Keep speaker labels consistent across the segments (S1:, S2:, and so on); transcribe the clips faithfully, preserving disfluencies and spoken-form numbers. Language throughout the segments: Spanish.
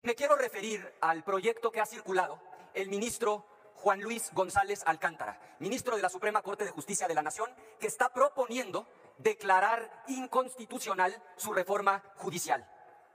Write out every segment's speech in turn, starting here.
S1: Me quiero referir al proyecto que ha circulado el ministro Juan Luis González Alcántara, ministro de la Suprema Corte de Justicia de la Nación, que está proponiendo declarar inconstitucional su reforma judicial.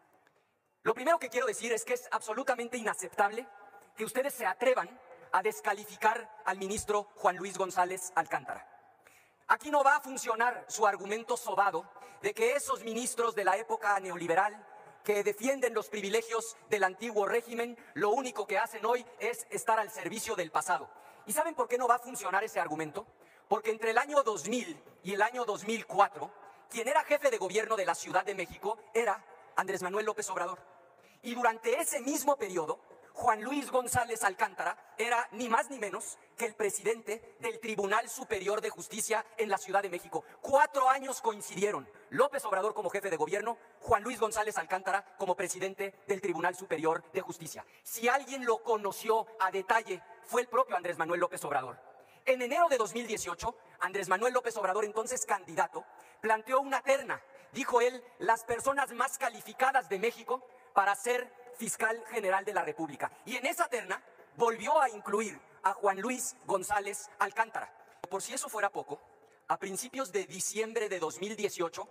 S1: Lo primero que quiero decir es que es absolutamente inaceptable que ustedes se atrevan a descalificar al ministro Juan Luis González Alcántara. Aquí no va a funcionar su argumento sobado de que esos ministros de la época neoliberal que defienden los privilegios del antiguo régimen, lo único que hacen hoy es estar al servicio del pasado. ¿Y saben por qué no va a funcionar ese argumento? Porque entre el año dos mil y el año dos mil cuatro, quien era jefe de gobierno de la Ciudad de México era Andrés Manuel López Obrador. Y durante ese mismo periodo, Juan Luis González Alcántara era ni más ni menos que el presidente del Tribunal Superior de Justicia en la Ciudad de México. Cuatro años coincidieron, López Obrador como jefe de gobierno, Juan Luis González Alcántara como presidente del Tribunal Superior de Justicia. Si alguien lo conoció a detalle, fue el propio Andrés Manuel López Obrador. En enero de dos mil dieciocho, Andrés Manuel López Obrador, entonces candidato, planteó una terna. Dijo él, las personas más calificadas de México para ser fiscal general de la República. Y en esa terna volvió a incluir a Juan Luis González Alcántara. Por si eso fuera poco, a principios de diciembre de dos mil dieciocho,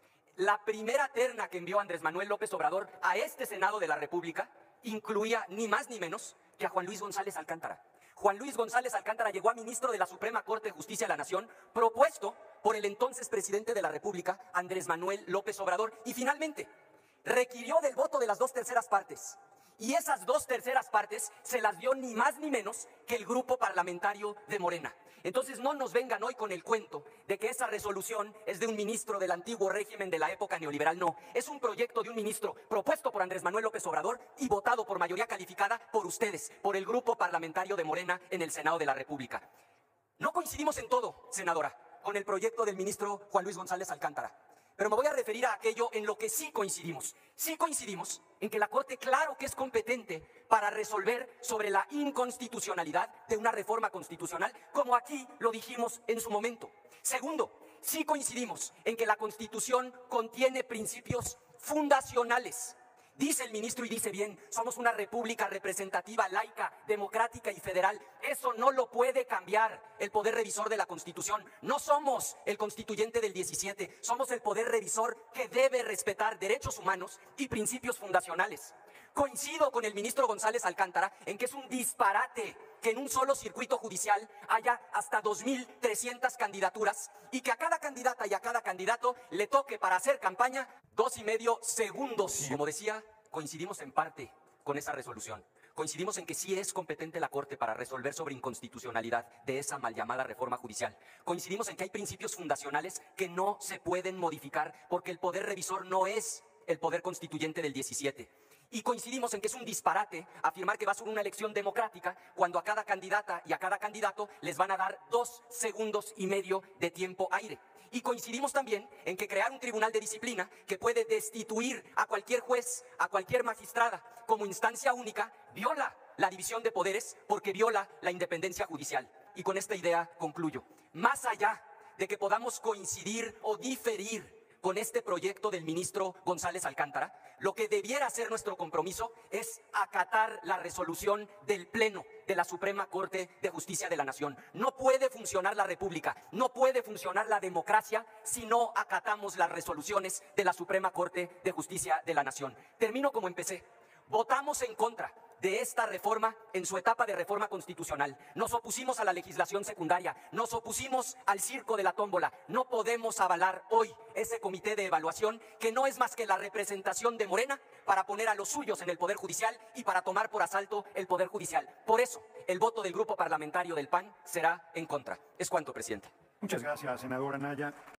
S1: la primera terna que envió Andrés Manuel López Obrador a este Senado de la República incluía ni más ni menos que a Juan Luis González Alcántara. Juan Luis González Alcántara llegó a ministro de la Suprema Corte de Justicia de la Nación, propuesto por el entonces presidente de la República, Andrés Manuel López Obrador, y finalmente requirió del voto de las dos terceras partes. Y esas dos terceras partes se las dio ni más ni menos que el grupo parlamentario de Morena. Entonces no nos vengan hoy con el cuento de que esa resolución es de un ministro del antiguo régimen de la época neoliberal. No, es un proyecto de un ministro propuesto por Andrés Manuel López Obrador y votado por mayoría calificada por ustedes, por el grupo parlamentario de Morena en el Senado de la República. No coincidimos en todo, senadora, con el proyecto del ministro Juan Luis González Alcántara. Pero me voy a referir a aquello en lo que sí coincidimos. Sí coincidimos en que la Corte, claro que es competente para resolver sobre la inconstitucionalidad de una reforma constitucional, como aquí lo dijimos en su momento. Segundo, sí coincidimos en que la Constitución contiene principios fundacionales. Dice el ministro y dice bien, somos una república representativa, laica, democrática y federal. Eso no lo puede cambiar el poder revisor de la Constitución. No somos el constituyente del diecisiete, somos el poder revisor que debe respetar derechos humanos y principios fundacionales. Coincido con el ministro González Alcántara en que es un disparate que en un solo circuito judicial haya hasta dos mil trescientas candidaturas y que a cada candidata y a cada candidato le toque para hacer campaña dos y medio segundos. Como decía, coincidimos en parte con esa resolución. Coincidimos en que sí es competente la Corte para resolver sobre inconstitucionalidad de esa mal llamada reforma judicial. Coincidimos en que hay principios fundacionales que no se pueden modificar porque el poder revisor no es el poder constituyente del diecisiete. Y coincidimos en que es un disparate afirmar que va a ser una elección democrática cuando a cada candidata y a cada candidato les van a dar dos segundos y medio de tiempo aire. Y coincidimos también en que crear un tribunal de disciplina que puede destituir a cualquier juez, a cualquier magistrada como instancia única, viola la división de poderes porque viola la independencia judicial. Y con esta idea concluyo. Más allá de que podamos coincidir o diferir con este proyecto del ministro González Alcántara, lo que debiera ser nuestro compromiso es acatar la resolución del Pleno de la Suprema Corte de Justicia de la Nación. No puede funcionar la República, no puede funcionar la democracia si no acatamos las resoluciones de la Suprema Corte de Justicia de la Nación. Termino como empecé. Votamos en contra de esta reforma en su etapa de reforma constitucional. Nos opusimos a la legislación secundaria, nos opusimos al circo de la tómbola. No podemos avalar hoy ese comité de evaluación que no es más que la representación de Morena para poner a los suyos en el Poder Judicial y para tomar por asalto el Poder Judicial. Por eso, el voto del grupo parlamentario del P A N será en contra. Es cuanto, presidente.
S2: Muchas gracias, senadora Anaya.